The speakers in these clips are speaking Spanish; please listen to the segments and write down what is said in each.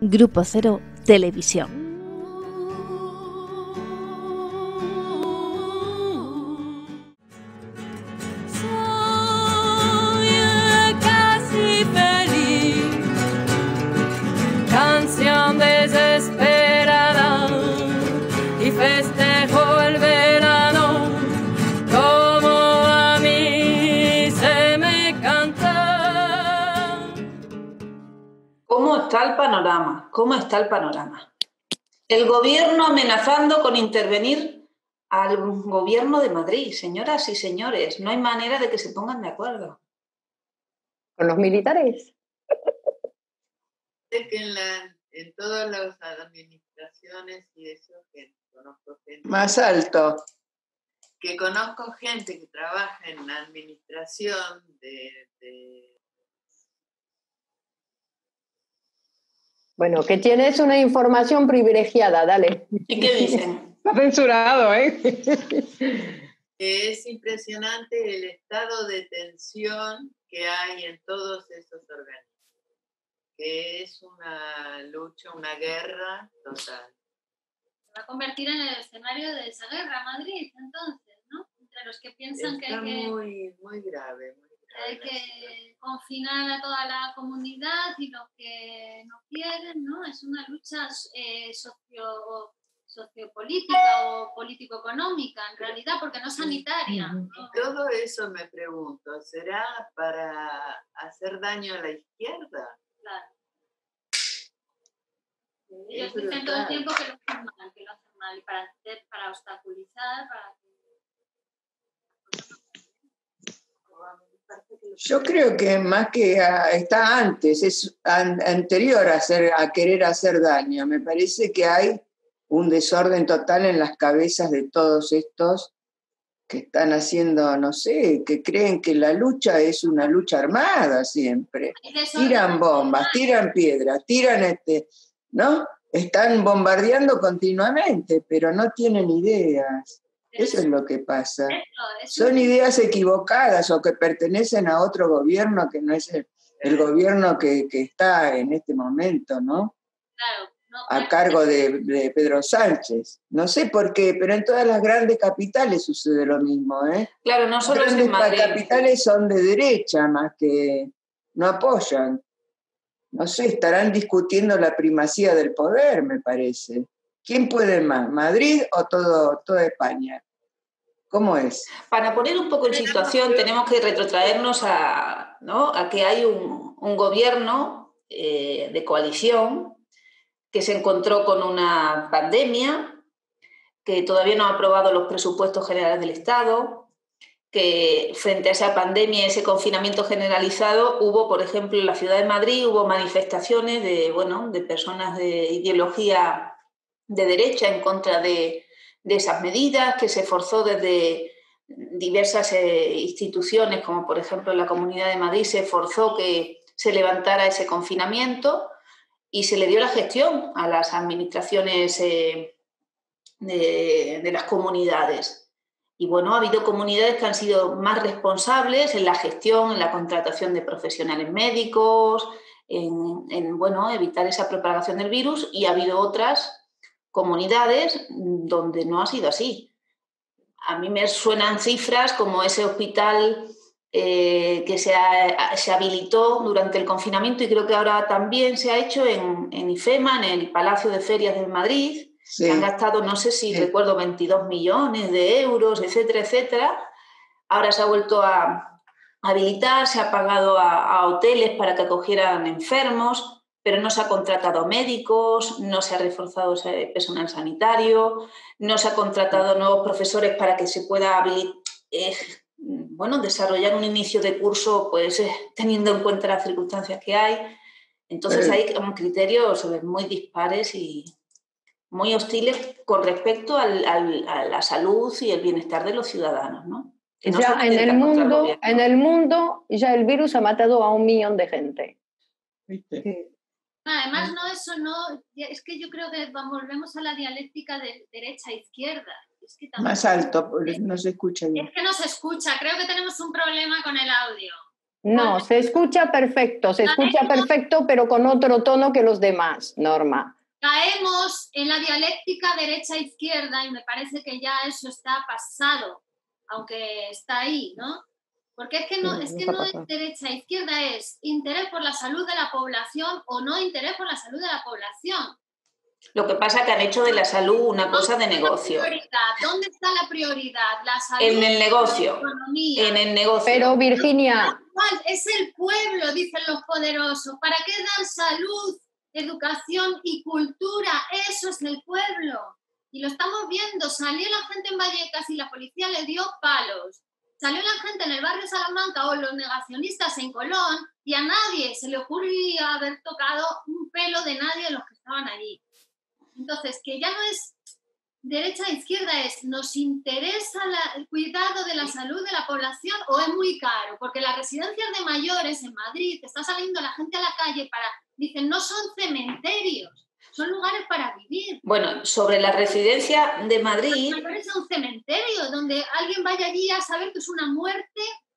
Grupo Cero Televisión. Canción desesperada y festejo el verano como a mí se me canta. ¿Cómo está el panorama? ¿Cómo está el panorama? El gobierno amenazando con intervenir al gobierno de Madrid. Señoras y señores, no hay manera de que se pongan de acuerdo. ¿Con los militares? Sé que en todas las administraciones y eso, que conozco gente. Más alto. Que conozco gente que trabaja en la administración Bueno, que tienes una información privilegiada, dale. ¿Y qué dicen? Está censurado, ¿eh? Es impresionante el estado de tensión que hay en todos esos organismos. Que es una lucha, una guerra total. Se va a convertir en el escenario de esa guerra Madrid, entonces, ¿no? Entre los que piensan Está que hay que... muy grave. Hay que confinar a toda la comunidad y los que no quieren, ¿no? Es una lucha sociopolítica o político-económica, en realidad, porque no sanitaria. ¿No? Todo eso me pregunto, ¿será para hacer daño a la izquierda? Claro. Ellos dicen todo el tiempo que lo hacen mal, y para obstaculizar, para que... Yo creo que más que está antes, es anterior a querer hacer daño. Me parece que hay un desorden total en las cabezas de todos estos que están haciendo, no sé, que creen que la lucha es una lucha armada siempre. Tiran bombas, tiran piedras, tiran ¿no? Están bombardeando continuamente, pero no tienen ideas. Eso es lo que pasa. Son ideas equivocadas o que pertenecen a otro gobierno que no es el gobierno que está en este momento, ¿no? Claro. A cargo de Pedro Sánchez. No sé por qué, pero en todas las grandes capitales sucede lo mismo, ¿eh? Claro, no solo las grandes capitales son de derecha, más que no apoyan. No sé, estarán discutiendo la primacía del poder, me parece. ¿Quién puede más, Madrid o toda España? ¿Cómo es? Para poner un poco en situación, tenemos que retrotraernos a que hay un gobierno de coalición que se encontró con una pandemia, que todavía no ha aprobado los presupuestos generales del Estado, que frente a esa pandemia, ese confinamiento generalizado, hubo, por ejemplo, en la ciudad de Madrid, hubo manifestaciones de personas de ideología de derecha en contra de esas medidas, que se forzó desde diversas instituciones, como por ejemplo la Comunidad de Madrid, se forzó que se levantara ese confinamiento y se le dio la gestión a las administraciones de las comunidades. Y bueno, ha habido comunidades que han sido más responsables en la gestión, en la contratación de profesionales médicos, en evitar esa propagación del virus, y ha habido otras comunidades donde no ha sido así. A mí me suenan cifras como ese hospital que se habilitó durante el confinamiento, y creo que ahora también se ha hecho en IFEMA, en el Palacio de Ferias de Madrid. Sí. Se han gastado, no sé si recuerdo, 22 millones de euros, etcétera, etcétera. Ahora se ha vuelto a habilitar, se ha pagado a hoteles para que acogieran enfermos, pero no se ha contratado médicos, no se ha reforzado ese personal sanitario, no se ha contratado nuevos profesores para que se pueda desarrollar un inicio de curso, pues teniendo en cuenta las circunstancias que hay. Entonces hay criterios muy dispares y muy hostiles con respecto a la salud y el bienestar de los ciudadanos, ¿no? No ya en el mundo ya el virus ha matado a 1 millón de gente. ¿Viste? Sí. Además, es que yo creo que volvemos a la dialéctica de derecha-izquierda. Es que más alto, no se escucha bien. Es que no se escucha, creo que tenemos un problema con el audio. No, se escucha perfecto, pero con otro tono que los demás, Norma. Caemos en la dialéctica derecha-izquierda y me parece que ya eso está pasado, aunque está ahí, ¿no? Porque es que no es derecha-izquierda, es interés por la salud de la población o no interés por la salud de la población. Lo que pasa es que han hecho de la salud una cosa de negocio. ¿Dónde está la prioridad? La salud, en el negocio. la economía. En el negocio. Pero Virginia... Es el pueblo, dicen los poderosos. ¿Para qué dan salud, educación y cultura? Eso es el pueblo. Y lo estamos viendo. Salió la gente en Vallecas y la policía le dio palos. Salió la gente en el barrio Salamanca o los negacionistas en Colón y a nadie se le ocurría haber tocado un pelo de nadie de los que estaban allí. Entonces, que ya no es derecha e izquierda, es ¿nos interesa el cuidado de la salud de la población o es muy caro? Porque las residencias de mayores en Madrid, está saliendo la gente a la calle dicen, no son cementerios, son lugares para vivir. Bueno, sobre la residencia de Madrid... Es un cementerio donde alguien vaya allí a saber que es una muerte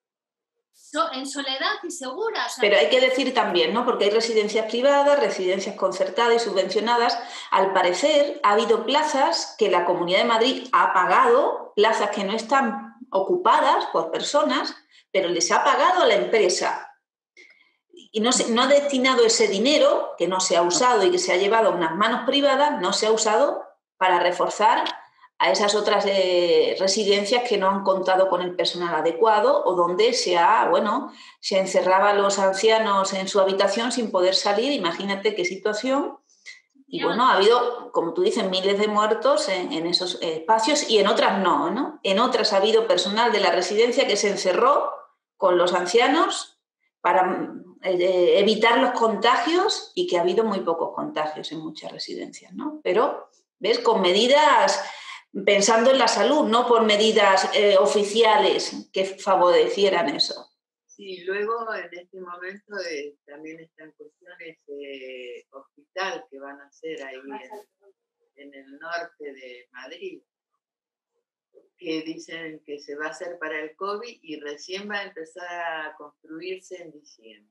en soledad y segura. O sea, pero hay que decir también, ¿no? Porque hay residencias privadas, residencias concertadas y subvencionadas. Al parecer, ha habido plazas que la Comunidad de Madrid ha pagado, plazas que no están ocupadas por personas, pero les ha pagado a la empresa. Y no ha destinado ese dinero, que no se ha usado y que se ha llevado a unas manos privadas, no se ha usado para reforzar a esas otras residencias que no han contado con el personal adecuado o donde se encerraba a los ancianos en su habitación sin poder salir. Imagínate qué situación. Y bueno, ha habido, como tú dices, miles de muertos en esos espacios y en otras no. En otras ha habido personal de la residencia que se encerró con los ancianos para evitar los contagios y que ha habido muy pocos contagios en muchas residencias, ¿no? Pero, ¿ves? Con medidas... pensando en la salud, no por medidas oficiales que favorecieran eso. Sí, luego en este momento también está en cuestión ese hospital que van a hacer ahí en el norte de Madrid, que dicen que se va a hacer para el COVID y recién va a empezar a construirse en diciembre.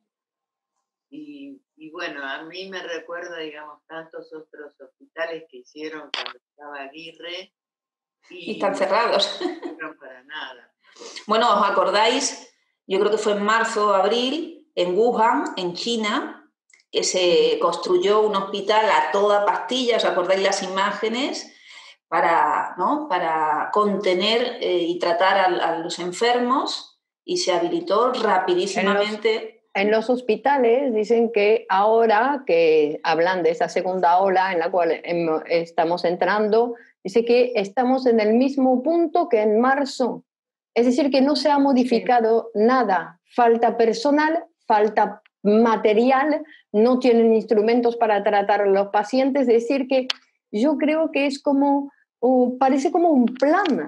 Y bueno, a mí me recuerda, digamos, tantos otros hospitales que hicieron cuando estaba Aguirre, y están cerrados. No para nada. Bueno, ¿os acordáis? Yo creo que fue en marzo o abril, en Wuhan, en China, que se construyó un hospital a toda pastilla. ¿Os acordáis las imágenes? Para contener y tratar a los enfermos, y se habilitó rapidísimamente. En los hospitales dicen que ahora que hablan de esa segunda ola en la cual estamos entrando, dice que estamos en el mismo punto que en marzo. Es decir, que no se ha modificado nada. Falta personal, falta material, no tienen instrumentos para tratar a los pacientes. Es decir, que yo creo que es como, parece como un plan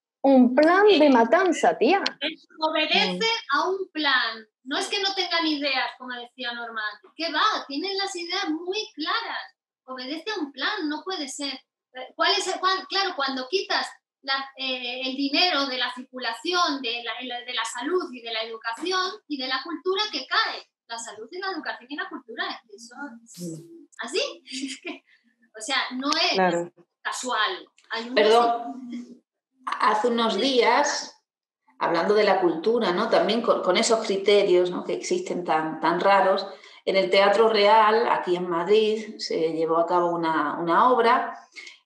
de matanza, tía. Obedece a un plan. No es que no tengan ideas, como decía Norma. ¿Qué va? Tienen las ideas muy claras. Obedece a un plan, no puede ser. Claro, cuando quitas el dinero de la circulación, de la salud y de la educación y de la cultura, que cae. La salud y la educación y la cultura. Eso es así. O sea, no es casual. Perdón, hace unos días, hablando de la cultura, ¿no? También con esos criterios, ¿no?, que existen tan raros, en el Teatro Real, aquí en Madrid, se llevó a cabo una obra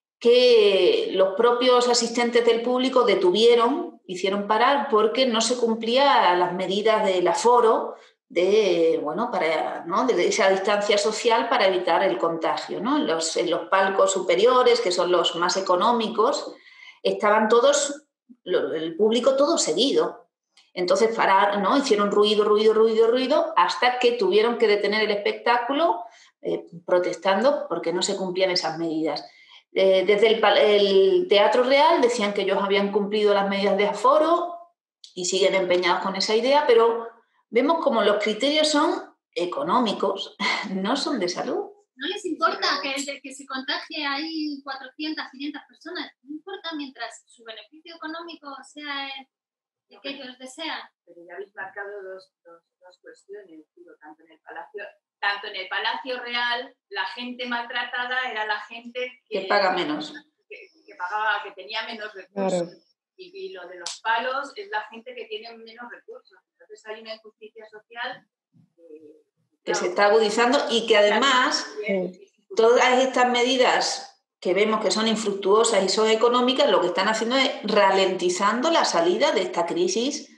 que los propios asistentes del público hicieron parar porque no se cumplían las medidas del aforo de esa distancia social para evitar el contagio, ¿no? En los palcos superiores, que son los más económicos, estaban el público todo seguido. Entonces pararon, ¿no? Hicieron ruido, hasta que tuvieron que detener el espectáculo protestando porque no se cumplían esas medidas. Desde el Teatro Real decían que ellos habían cumplido las medidas de aforo y siguen empeñados con esa idea, pero vemos como los criterios son económicos, no son de salud. No les importa que se contagie ahí 400, 500 personas, no importa mientras su beneficio económico sea que ellos desean. Pero ya habéis marcado dos cuestiones, digo, tanto en el Palacio Real, la gente maltratada era la gente que paga menos. Que pagaba, que tenía menos recursos. Claro. Y lo de los palos es la gente que tiene menos recursos. Entonces hay una injusticia social que se está agudizando y que además todas estas medidas que vemos que son infructuosas y son económicas, lo que están haciendo es ralentizando la salida de esta crisis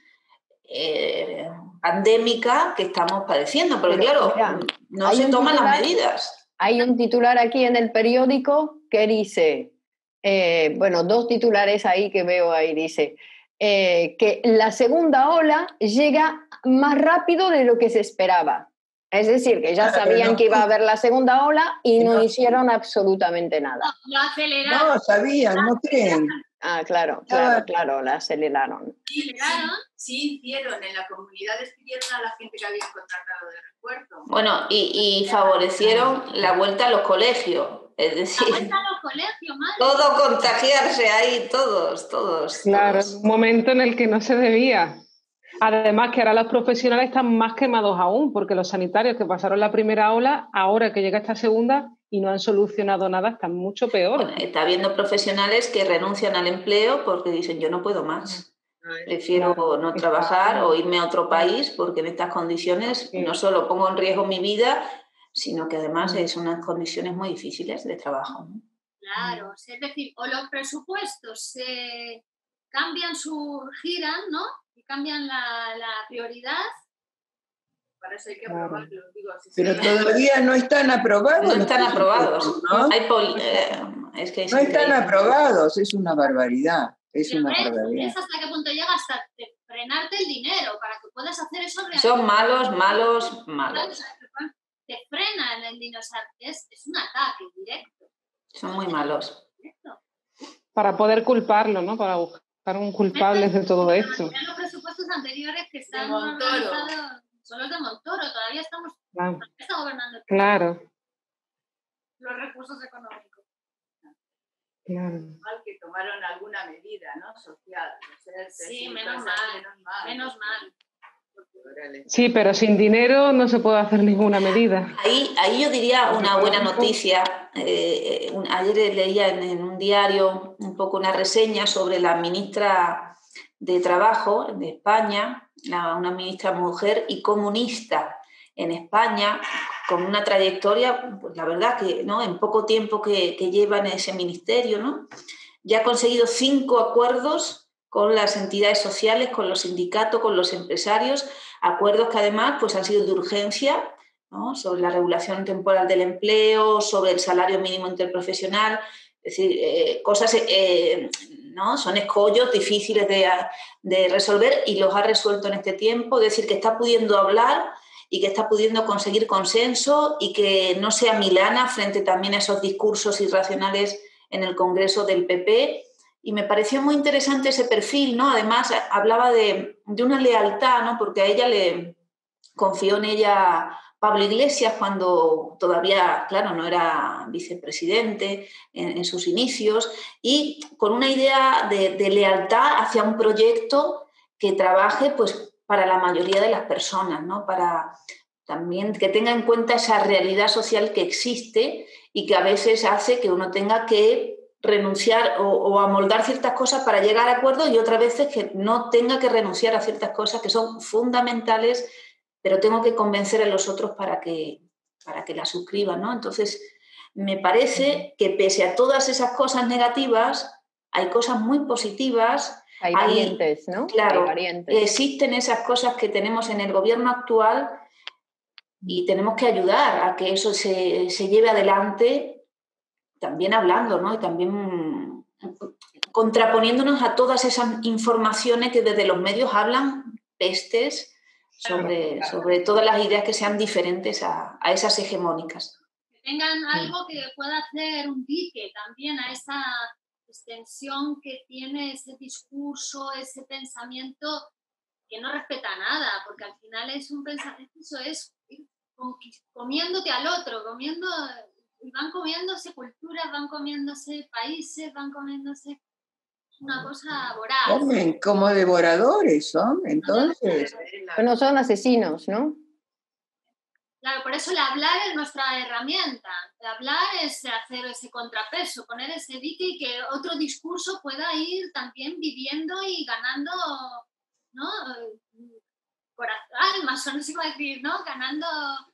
pandémica que estamos padeciendo. Porque claro, mira, no se toman las medidas. Hay un titular aquí en el periódico que dice, bueno, dos titulares ahí que veo ahí, dice que la segunda ola llega más rápido de lo que se esperaba. Es decir, que ya sabían que iba a haber la segunda ola y no hicieron absolutamente nada. Lo aceleraron. No, sabían, no creen. Ah, claro, la aceleraron. Sí hicieron, en la comunidad despidieron a la gente que habían contratado de refuerzo. Bueno, y favorecieron la vuelta a los colegios. Es decir, la vuelta a los colegios, madre. Todo contagiarse ahí, todos. Claro, un momento en el que no se debía. Además que ahora los profesionales están más quemados aún, porque los sanitarios que pasaron la primera ola, ahora que llega esta segunda y no han solucionado nada, están mucho peor. Bueno, está habiendo profesionales que renuncian al empleo porque dicen yo no puedo más. Prefiero no trabajar o irme a otro país porque en estas condiciones no solo pongo en riesgo mi vida, sino que además son unas condiciones muy difíciles de trabajo, ¿no? Claro, es decir, o los presupuestos se cambian, giran, ¿no? Y cambian la prioridad. Para eso hay que aprobarlo. Digo, pero todavía no están aprobados. No están aprobados. ¿No? Es que no están aprobados, es una barbaridad. Es una barbaridad. ¿Hasta qué punto llega? Hasta frenarte el dinero para que puedas hacer eso realmente. Son malos. Te frenan el dinero, o sea, es un ataque directo. Son muy malos. Para poder culparlo, ¿no? Para buscar un culpable de todo esto. Los presupuestos anteriores que están organizados son los de Montoro, todavía está gobernando. Claro. Los recursos económicos. Claro. Mal que tomaron alguna medida, ¿no? Social. Sí, menos mal. Sí, pero sin dinero no se puede hacer ninguna medida. Ahí yo diría una buena noticia. Ayer leía en un diario un poco una reseña sobre la ministra de Trabajo de España, una ministra mujer y comunista en España, con una trayectoria, pues la verdad que ¿no? En poco tiempo que lleva en ese ministerio, ¿no? Ya ha conseguido 5 acuerdos con las entidades sociales, con los sindicatos, con los empresarios, acuerdos que además pues, han sido de urgencia, ¿no? Sobre la regulación temporal del empleo, sobre el salario mínimo interprofesional, es decir, cosas, ¿no? Son escollos difíciles de resolver y los ha resuelto en este tiempo, es decir, que está pudiendo hablar y que está pudiendo conseguir consenso y que no sea milana frente también a esos discursos irracionales en el Congreso del PP. Y me pareció muy interesante ese perfil, ¿no? Además, hablaba de una lealtad, ¿no? Porque a ella le confió en ella Pablo Iglesias cuando todavía, claro, no era vicepresidente en sus inicios, y con una idea de lealtad hacia un proyecto que trabaje, pues, para la mayoría de las personas, ¿no? Para también que tenga en cuenta esa realidad social que existe y que a veces hace que uno tenga que renunciar o amoldar ciertas cosas para llegar a acuerdos y otras veces que no tenga que renunciar a ciertas cosas que son fundamentales, pero tengo que convencer a los otros para que las suscriban, ¿no? Entonces, me parece que pese a todas esas cosas negativas, hay cosas muy positivas. Hay valientes, ¿no? Claro, hay valientes. Existen esas cosas que tenemos en el gobierno actual y tenemos que ayudar a que eso se lleve adelante, también hablando, ¿no? Y también contraponiéndonos a todas esas informaciones que desde los medios hablan pestes sobre todas las ideas que sean diferentes a esas hegemónicas. Que tengan algo que pueda hacer un dique también a esa extensión que tiene ese discurso, ese pensamiento que no respeta nada, porque al final es un pensamiento, eso es comiéndote al otro, van comiéndose culturas, van comiéndose países, van comiéndose... una cosa voraz. Comen como devoradores, son, entonces. No son asesinos, ¿no? Claro, por eso el hablar es nuestra herramienta. El hablar es hacer ese contrapeso, poner ese dique y que otro discurso pueda ir también viviendo y ganando, ¿no? Almas, no sé cómo decir, ¿no? Ganando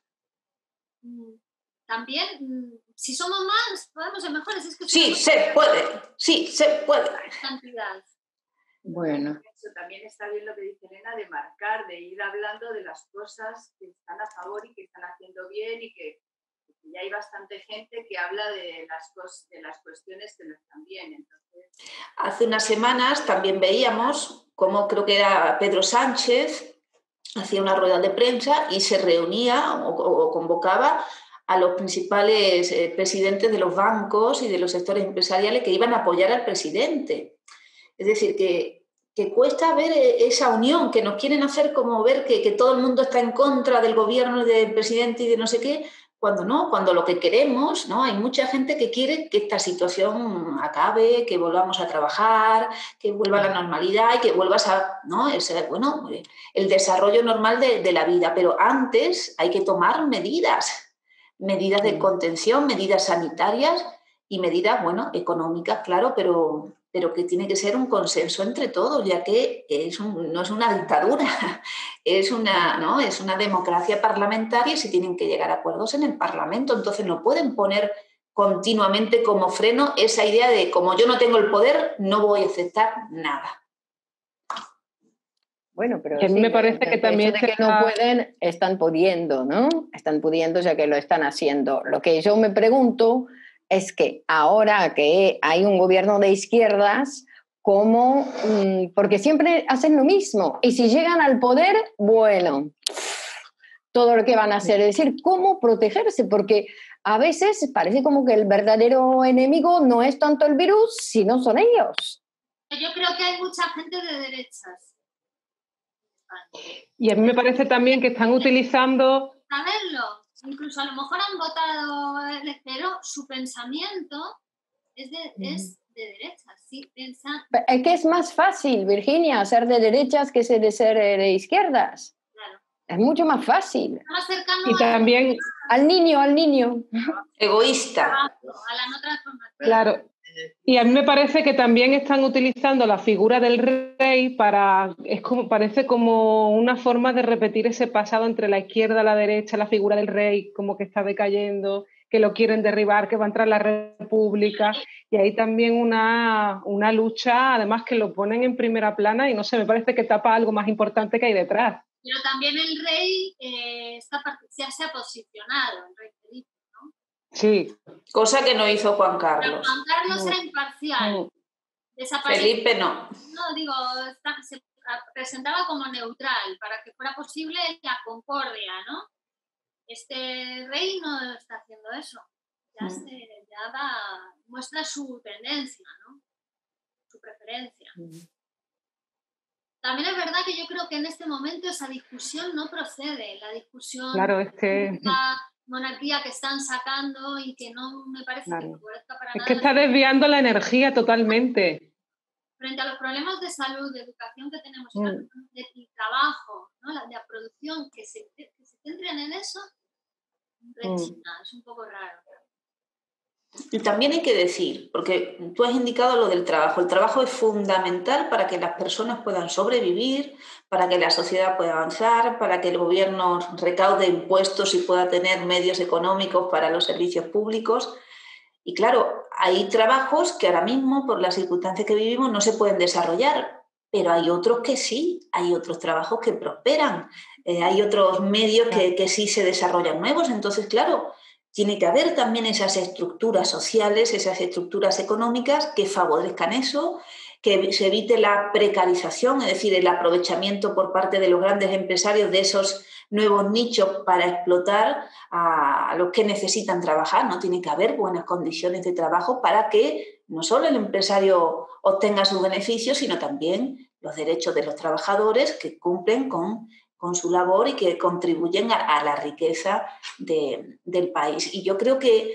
también, si somos más, podemos ser mejores. Es que sí, se puede. Cantidad. Bueno. Eso también está bien lo que dice Elena, de marcar, de ir hablando de las cosas que están a favor y que están haciendo bien y que ya hay bastante gente que habla de las cuestiones que no están bien. Entonces... Hace unas semanas también veíamos cómo creo que era Pedro Sánchez hacía una rueda de prensa y se reunía o convocaba a los principales presidentes de los bancos y de los sectores empresariales que iban a apoyar al presidente. Es decir, que cuesta ver esa unión, que nos quieren hacer como ver que todo el mundo está en contra del gobierno y del presidente y de no sé qué, cuando no, cuando lo que queremos, ¿no? Hay mucha gente que quiere que esta situación acabe, que volvamos a trabajar, que vuelva a la normalidad y que vuelvas a, ¿no? El desarrollo normal de la vida. Pero antes hay que tomar medidas de contención, medidas sanitarias y medidas, económicas, claro, pero que tiene que ser un consenso entre todos, ya que no es una dictadura, es una democracia parlamentaria y se tienen que llegar a acuerdos en el Parlamento. Entonces no pueden poner continuamente como freno esa idea de como yo no tengo el poder, no voy a aceptar nada. Bueno, pero a mí me parece que también de que no pueden, están pudiendo, ¿no? Están pudiendo, ya que lo están haciendo. Lo que yo me pregunto es que ahora que hay un gobierno de izquierdas, ¿cómo? Porque siempre hacen lo mismo. Y si llegan al poder, bueno, todo lo que van a hacer. Es decir, ¿cómo protegerse? Porque a veces parece como que el verdadero enemigo no es tanto el virus, sino son ellos. Yo creo que hay mucha gente de derechas. Y a mí me parece también que están utilizando... Saberlo. Incluso a lo mejor han votado, pero su pensamiento es de derechas, sí, piensan... Es que es más fácil, Virginia, ser de derechas que ser de izquierdas. Claro. Es mucho más fácil. Más cercano y también al niño. Egoísta. A la no transformación. Claro. Y a mí me parece que también están utilizando la figura del rey parece como una forma de repetir ese pasado entre la izquierda y la derecha, la figura del rey como que está decayendo, que lo quieren derribar, que va a entrar la república, y hay también una lucha, además que lo ponen en primera plana y no sé, me parece que tapa algo más importante que hay detrás. Pero también el rey ya se ha posicionado, el rey Felipe. Sí. Cosa que no hizo Juan Carlos. Pero Juan Carlos era imparcial. Felipe no. No, digo, se presentaba como neutral para que fuera posible la concordia, ¿no? Este rey no está haciendo eso. Muestra su tendencia, ¿no? Su preferencia. También es verdad que yo creo que en este momento esa discusión no procede. La discusión... Claro, es que... monarquía que están sacando y que no me parece que favorezca para nada. Es que está desviando la energía totalmente. Frente a los problemas de salud, de educación que tenemos, de trabajo, ¿no? La producción, que se centren en eso, es un poco raro. Y también hay que decir, porque tú has indicado lo del trabajo, el trabajo es fundamental para que las personas puedan sobrevivir, para que la sociedad pueda avanzar, para que el gobierno recaude impuestos y pueda tener medios económicos para los servicios públicos. Y claro, hay trabajos que ahora mismo, por las circunstancias que vivimos, no se pueden desarrollar, pero hay otros que sí, hay otros trabajos que prosperan, hay otros medios que sí se desarrollan nuevos. Entonces, claro, tiene que haber también esas estructuras sociales, esas estructuras económicas que favorezcan eso, que se evite la precarización, es decir, el aprovechamiento por parte de los grandes empresarios de esos nuevos nichos para explotar a los que necesitan trabajar, ¿no? Tiene que haber buenas condiciones de trabajo para que no solo el empresario obtenga sus beneficios, sino también los derechos de los trabajadores que cumplen con su labor y que contribuyen a la riqueza del país. Y yo creo que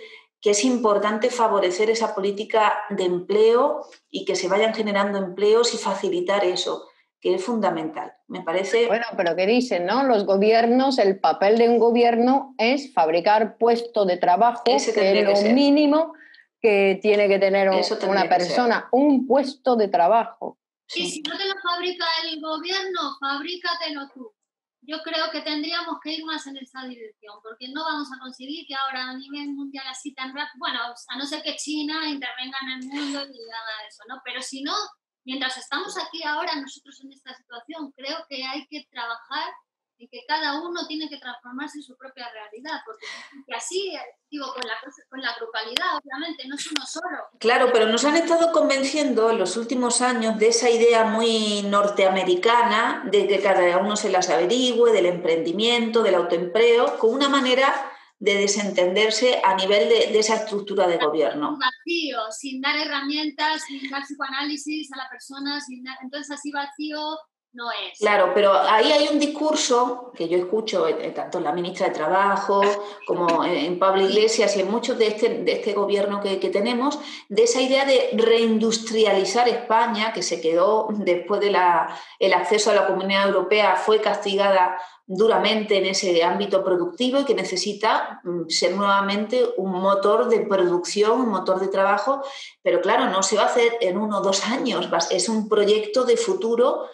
que es importante favorecer esa política de empleo y que se vayan generando empleos y facilitar eso, que es fundamental. Me parece... Bueno, pero ¿qué dicen, no? Los gobiernos, el papel de un gobierno es fabricar puestos de trabajo, que es lo mínimo que tiene que tener una persona, un puesto de trabajo. Y si no te lo fabrica el gobierno, fabrícatelo tú. Yo creo que tendríamos que ir más en esa dirección, porque no vamos a conseguir que ahora a nivel mundial así tan rápido, bueno, a no ser que China intervenga en el mundo y haga eso, ¿no? Pero si no, mientras estamos aquí ahora nosotros en esta situación, creo que hay que trabajar y que cada uno tiene que transformarse en su propia realidad, porque así, digo, con la grupalidad, obviamente, no es uno solo. Claro, pero nos han estado convenciendo en los últimos años de esa idea muy norteamericana de que cada uno se las averigüe, del emprendimiento, del autoempleo, con una manera de desentenderse a nivel de esa estructura de gobierno. Vacío, sin dar herramientas, sin dar psicoanálisis a la persona, entonces así vacío no es. Claro, pero ahí hay un discurso que yo escucho tanto en la ministra de Trabajo como en Pablo Iglesias y en muchos de este gobierno que tenemos, de esa idea de reindustrializar España, que se quedó después del acceso a la Comunidad Europea, fue castigada duramente en ese ámbito productivo y que necesita ser nuevamente un motor de producción, un motor de trabajo, pero claro, no se va a hacer en 1 o 2 años, es un proyecto de futuro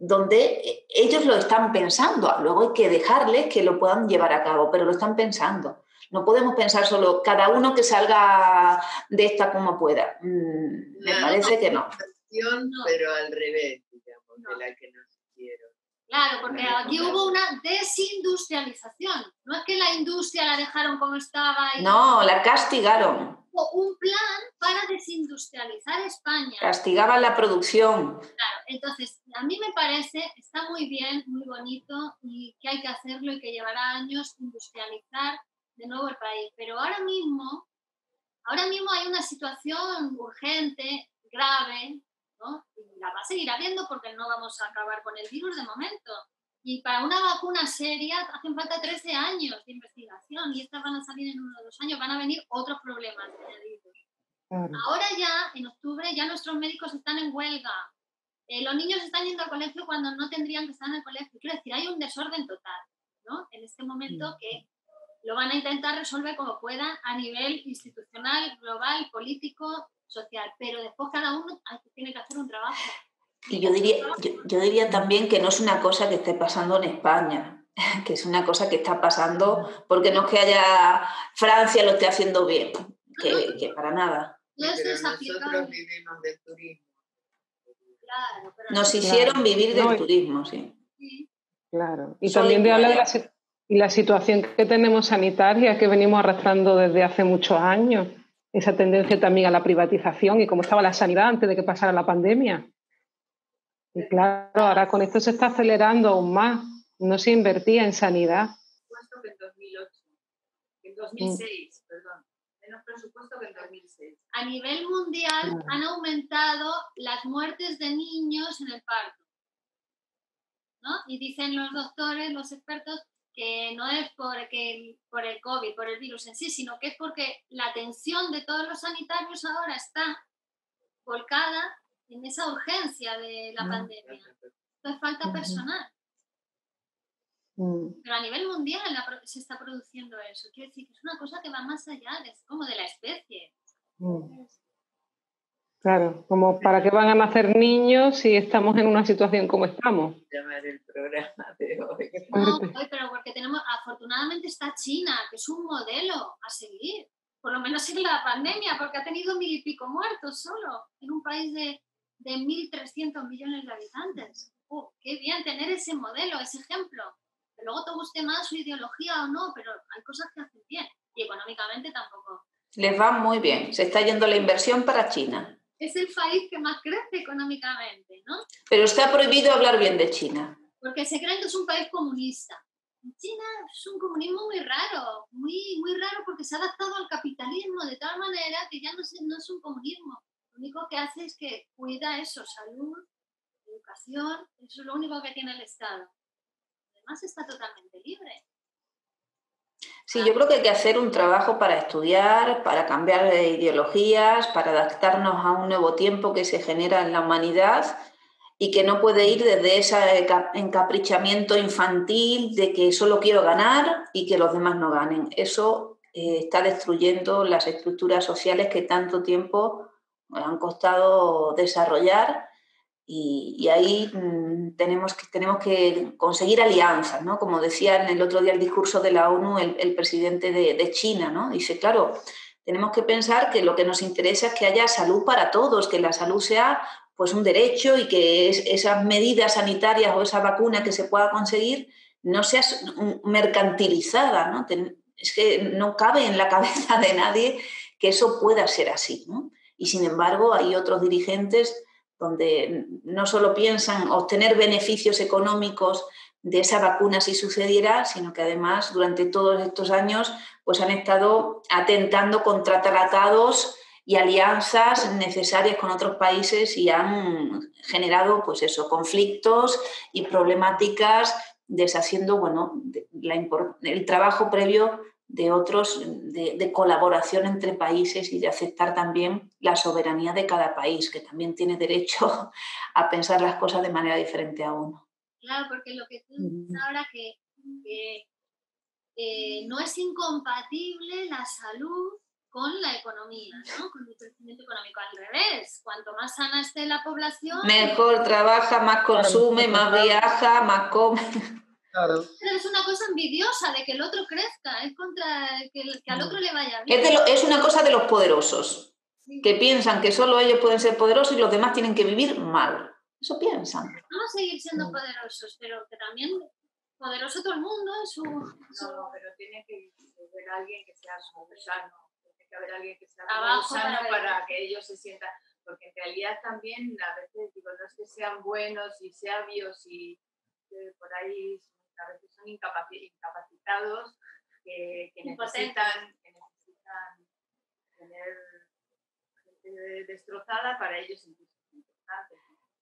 donde ellos lo están pensando, luego hay que dejarles que lo puedan llevar a cabo, pero lo están pensando. No podemos pensar solo cada uno que salga de esta como pueda. Me parece que no. Pero al revés, digamos, de la que nos hicieron. Claro, porque aquí hubo una desindustrialización. No es que la industria la dejaron como estaba. No, la castigaron. Un plan para desindustrializar España. Castigaban la producción. Claro, entonces a mí me parece, está muy bien, muy bonito y que hay que hacerlo y que llevará años industrializar de nuevo el país. Pero ahora mismo hay una situación urgente, grave, ¿no? Y la va a seguir habiendo porque no vamos a acabar con el virus de momento. Y para una vacuna seria hacen falta 13 años de investigación y estas van a salir en 1 o 2 años, van a venir otros problemas añadidos. Ahora ya, en octubre, ya nuestros médicos están en huelga. Los niños están yendo al colegio cuando no tendrían que estar en el colegio. Quiero decir, hay un desorden total, ¿no? En este momento que lo van a intentar resolver como puedan a nivel institucional, global, político, social. Pero después cada uno tiene que hacer un trabajo. Y yo diría también que no es una cosa que esté pasando en España, que es una cosa que está pasando porque no es que Francia lo esté haciendo bien, que para nada. Pero nosotros vivimos del turismo. Claro, pero nos hicieron vivir del turismo, sí. Claro, y también de hablar de la situación que tenemos sanitaria que venimos arrastrando desde hace muchos años, esa tendencia también a la privatización y cómo estaba la sanidad antes de que pasara la pandemia. Y claro, ahora con esto se está acelerando aún más. No se invertía en sanidad. Presupuesto que en 2008. En 2006, perdón. Menos presupuesto que en 2006. A nivel mundial han aumentado las muertes de niños en el parto, ¿no? Y dicen los doctores, los expertos, que no es por el COVID, por el virus en sí, sino que es porque la atención de todos los sanitarios ahora está volcada en esa urgencia de la pandemia. Entonces falta personal. Pero a nivel mundial se está produciendo eso. Quiero decir que es una cosa que va más allá, es como de la especie. Claro, como para qué van a nacer niños si estamos en una situación como estamos. Llamar el programa de hoy. No, pero porque afortunadamente está China, que es un modelo a seguir. Por lo menos en la pandemia, porque ha tenido 1000 y pico muertos solo, en un país de 1.300 millones de habitantes. Qué bien tener ese modelo, ese ejemplo. Que luego te guste más su ideología o no, pero hay cosas que hacen bien. Y económicamente tampoco. Les va muy bien. Se está yendo la inversión para China. Es el país que más crece económicamente, ¿no? Pero está prohibido hablar bien de China. Porque se creen que es un país comunista. China es un comunismo muy raro, muy, muy raro porque se ha adaptado al capitalismo de tal manera que ya no es un comunismo. Lo único que hace es que cuida eso, salud, educación, eso es lo único que tiene el Estado. Además está totalmente libre. Sí, yo creo que hay que hacer un trabajo para estudiar, para cambiar de ideologías, para adaptarnos a un nuevo tiempo que se genera en la humanidad y que no puede ir desde ese encaprichamiento infantil de que solo quiero ganar y que los demás no ganen. Eso está destruyendo las estructuras sociales que tanto tiempo han costado desarrollar. Y ahí tenemos que conseguir alianzas, ¿no? Como decía en el otro día el discurso de la ONU el presidente de China, ¿no? Dice, claro, tenemos que pensar que lo que nos interesa es que haya salud para todos, que la salud sea pues un derecho y que esas medidas sanitarias o esa vacuna que se pueda conseguir no sea mercantilizada, ¿no? Es que no cabe en la cabeza de nadie que eso pueda ser así, ¿no? Y sin embargo hay otros dirigentes donde no solo piensan obtener beneficios económicos de esa vacuna si sucediera, sino que además durante todos estos años pues han estado atentando contra tratados y alianzas necesarias con otros países y han generado pues eso, conflictos y problemáticas, deshaciendo bueno, el trabajo previo de otros, de colaboración entre países y de aceptar también la soberanía de cada país, que también tiene derecho a pensar las cosas de manera diferente a uno. Claro, porque lo que tú dices ahora que no es incompatible la salud con la economía, ¿no? Con el crecimiento económico. Al revés, cuanto más sana esté la población... Mejor trabaja, más consume, más viaja, más come... Claro. Pero es una cosa envidiosa de que el otro crezca, es contra que al otro le vaya bien. Es una cosa de los poderosos, sí, que piensan que solo ellos pueden ser poderosos y los demás tienen que vivir mal. Eso piensan. Vamos a seguir siendo poderosos, pero que también poderoso todo el mundo. No, pero tiene que haber alguien que sea sano, tiene que haber alguien que sea sano para que ellos se sientan, porque en realidad también a veces digo, no es que sean buenos y sabios y por ahí a veces son incapacitados que necesitan tener gente destrozada para ellos importantes.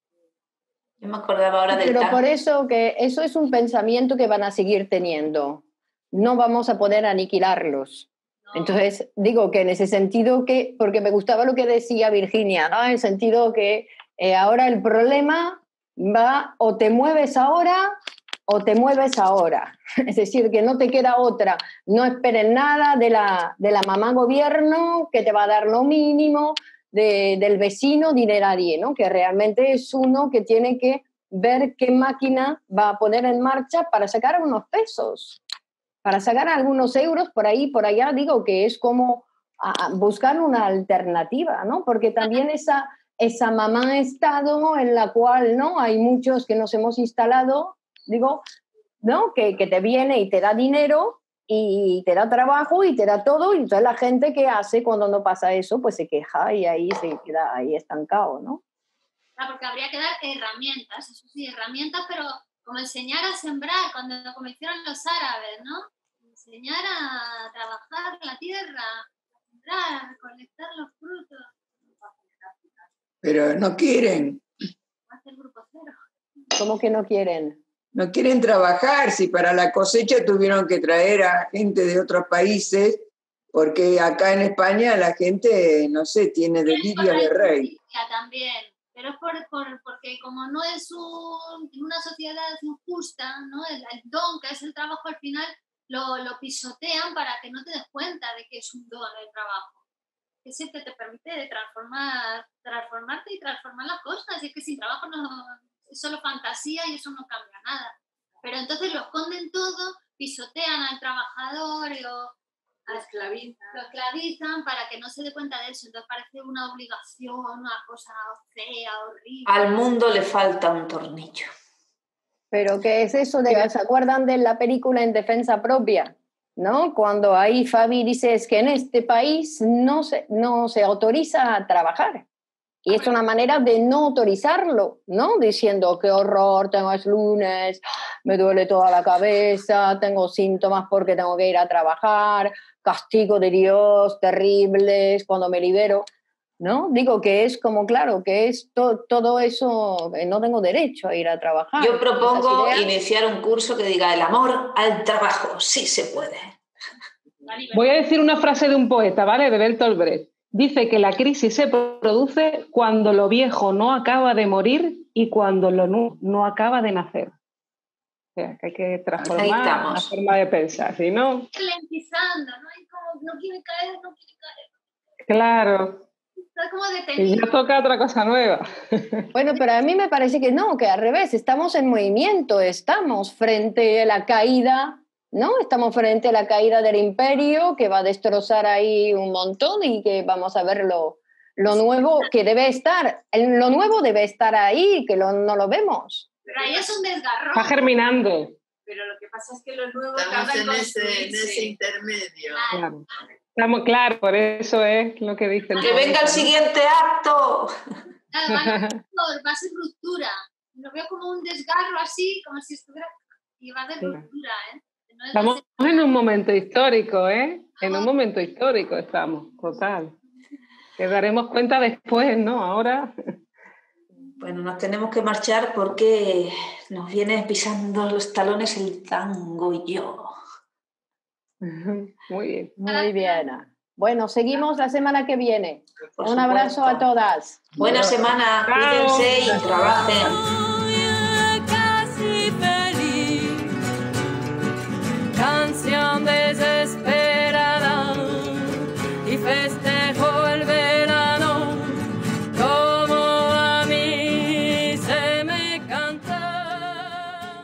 Yo me acordaba ahora del Pero por eso que eso es un pensamiento que van a seguir teniendo. No vamos a poder aniquilarlos. No. Entonces, digo que en ese sentido porque me gustaba lo que decía Virginia, ¿no? En el sentido que ahora el problema va o te mueves ahora o te mueves ahora. Es decir, que no te queda otra. No esperes nada de la mamá gobierno que te va a dar lo mínimo, del vecino ni de nadie, ¿no? Que realmente es uno que tiene que ver qué máquina va a poner en marcha para sacar unos pesos, para sacar algunos euros por ahí, por allá. Digo que es como buscar una alternativa, ¿no? Porque también esa mamá estado en la cual, ¿no? Hay muchos que nos hemos instalado, digo, ¿no? Que te viene y te da dinero y te da trabajo y te da todo, y entonces la gente que hace cuando no pasa eso, pues se queja y ahí se queda ahí estancado, ¿no? Claro, porque habría que dar herramientas, eso sí, herramientas, pero como enseñar a sembrar, como hicieron los árabes, ¿no? Enseñar a trabajar la tierra, a sembrar, a recolectar los frutos. Pero no quieren. ¿Cómo que no quieren? No quieren trabajar, si para la cosecha tuvieron que traer a gente de otros países, porque acá en España la gente, no sé, tiene delirio de rey. También, pero es porque como no es una sociedad injusta, ¿no? El don, que es el trabajo, al final lo pisotean para que no te des cuenta de que es un don el trabajo. Que es el que te permite transformarte y transformar las cosas. Y es que sin trabajo es solo fantasía y eso no cambia nada. Pero entonces lo esconden todo, pisotean al trabajador, lo esclavizan para que no se dé cuenta de eso. Entonces parece una obligación, una cosa fea, horrible. Al mundo le falta un tornillo. ¿Pero qué es eso? ¿Se acuerdan de la película En Defensa Propia? ¿No? Cuando ahí Fabi dice es que en este país no se autoriza a trabajar. Y es una manera de no autorizarlo, ¿no? Diciendo, qué horror, es lunes, me duele toda la cabeza, tengo síntomas porque tengo que ir a trabajar, castigo de Dios, terribles, cuando me libero, ¿no? Digo que es como, claro, que es todo eso, no tengo derecho a ir a trabajar. Yo propongo iniciar un curso que diga, el amor al trabajo, sí se puede. Voy a decir una frase de un poeta, ¿vale? De Bertolt Brecht. Dice que la crisis se produce cuando lo viejo no acaba de morir y cuando lo nuevo no acaba de nacer. O sea, que hay que transformar la forma de pensar, ¿sí, no? Ralentizando, ¿no? Y como no quiere caer. Claro. Está como detenido. Y ya toca otra cosa nueva. Bueno, pero a mí me parece que no, que al revés, estamos en movimiento, estamos frente a la caída, ¿no? Estamos frente a la caída del imperio que va a destrozar ahí un montón y que vamos a ver lo nuevo que debe estar. Lo nuevo debe estar ahí, que no lo vemos. Pero ahí es un desgarrón. Está germinando. Pero lo que pasa es que lo nuevo estamos en ese intermedio. Claro. Estamos claros, por eso es lo que dicen. ¡Que venga el siguiente acto! Claro, va a ser ruptura. Lo veo como un desgarro así, como si estuviera... Y va a haber ruptura, ¿eh? No estamos en un momento histórico, ¿eh? En un momento histórico estamos, total. Que daremos cuenta después, ¿no? Ahora... Bueno, nos tenemos que marchar porque nos viene pisando los talones el tango y yo. Muy bien. Muy bien. Bueno, seguimos la semana que viene. Por un abrazo supuesto. a todas. Buena semana, cuídense y trabajen. Casi feliz, canción desesperada y festejo el verano como a mí se me canta.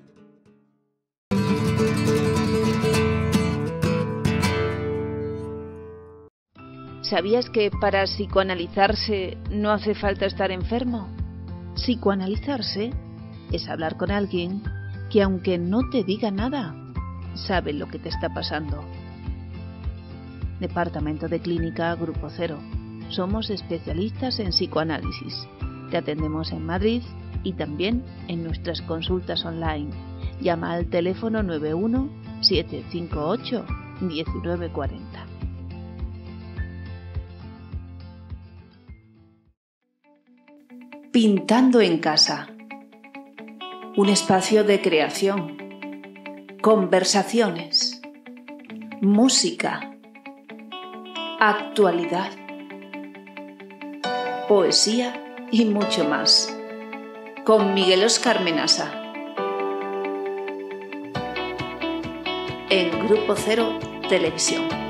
¿Sabías que para psicoanalizarse no hace falta estar enfermo? Psicoanalizarse es hablar con alguien que, aunque no te diga nada, sabe lo que te está pasando. Departamento de Clínica Grupo Cero. Somos especialistas en psicoanálisis. Te atendemos en Madrid y también en nuestras consultas online. Llama al teléfono 91 758 1940. Pintando en casa. Un espacio de creación, conversaciones, música, actualidad, poesía y mucho más. Con Miguel Óscar Menasa. En Grupo Cero Televisión.